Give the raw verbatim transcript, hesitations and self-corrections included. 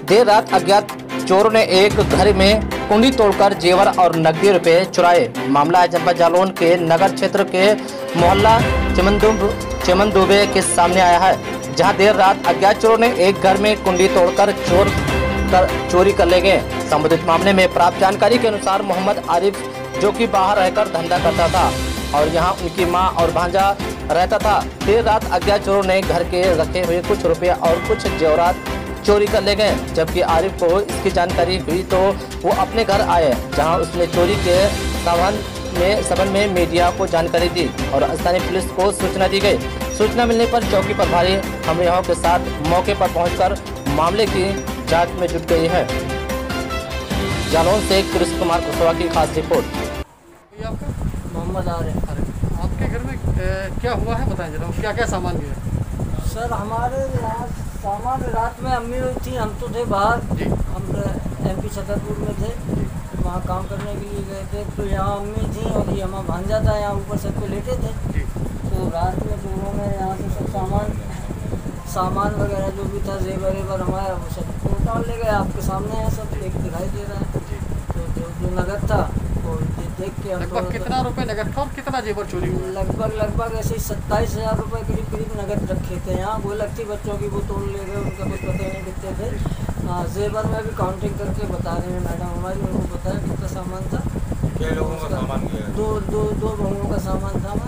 देर रात अज्ञात चोरों ने एक घर में कुंडी तोड़कर जेवर और नकदी रुपए चुराए। मामला है जनपद जालौन के नगर क्षेत्र के मोहल्ला चमनदुबे के सामने आया है, जहां देर रात अज्ञात चोरों ने एक घर में कुंडी तोड़कर चोर कर चोरी कर ले गए। संबंधित मामले में प्राप्त जानकारी के अनुसार मोहम्मद आरिफ, जो कि बाहर रहकर धंधा करता था और यहां उनकी मां और भांजा रहता था, देर रात अज्ञात चोरों ने घर के रखे हुए कुछ रुपए और कुछ जेवरात चोरी कर ले गए। जबकि आरिफ को इसकी जानकारी हुई तो वो अपने घर आए, जहां उसने चोरी के संबंध में संबंध में मीडिया को जानकारी दी और स्थानीय पुलिस को सूचना दी गई। सूचना मिलने पर चौकी प्रभारी हमलावरों के साथ मौके पर पहुंचकर मामले की जांच में जुट गई है। जालौन से कृष्ण कुमार कुशवाहा की खास रिपोर्ट। मोहम्मद आरिफ। आपके घर में ए, क्या हुआ है बताएं जरा, क्या क्या सामान गया? सर हमारे यहाँ सामान रात में अम्मी हुई थी, हम तो थे बाहर, हम एम पी छतरपुर में थे, वहाँ काम करने के लिए गए थे। तो यहाँ अम्मी थी और ये हमारा भांजा था, यहाँ ऊपर सब पे लेटे थे। तो रात में चोरों ने यहाँ से सब सामान सामान वगैरह जो भी था, जेवर वेवर हमारा, वो सब टोटल ले गए। आपके सामने है, सब एक दिखाई दे रहा है। तो जो जो नगद था वो देख के लगभग कितना रुपए नगद था और कितना जेवर चोरी हुआ? लगभग लगभग ऐसे सत्ताईस हजार रुपये करीब करीब नगद रखे थे। यहाँ वो लगती बच्चों की वो तोड़ ले गए, उनका कुछ पता नहीं कितने थे। हाँ, जेवर में भी काउंटिंग करके बता रहे हैं मैडम हमारी, उनको बताया कितना सामान था। क्या लोगों का सामान गया? दो दो दो बहुओं का सामान था।